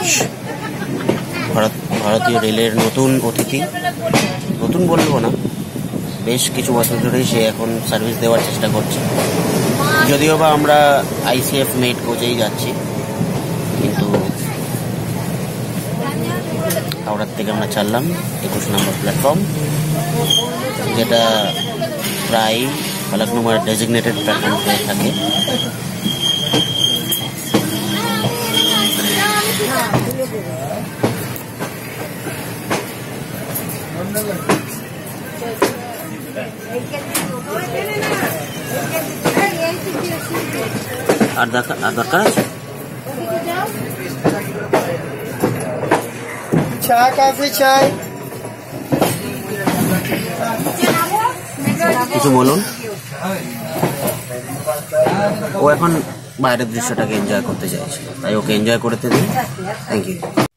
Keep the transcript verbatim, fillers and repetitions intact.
ভারত ভারতীয় রেলের নতুন অতিথি, নতুন বলবো না, বেশ কিছু বছর ধরেই সে এখন সার্ভিস দেওয়ার চেষ্টা করছে। যদিও বা আমরা আইসিএফ মেট কোচেই যাচ্ছি, কিন্তু হাওড়ার থেকে আমরা ছাড়লাম একুশ নম্বর প্ল্যাটফর্ম, যেটা প্রায় ফলকনুমার ডেজিগনেটেড প্ল্যাটফর্ম হয়ে থাকে। আর দরকার আর দরকার আছে চা কফি চাই কিছু বলুন। ও এখন বাইরের দৃশ্যটাকে এনজয় করতে চাইছে, তাই ওকে এনজয় করতে দিন। Thank you.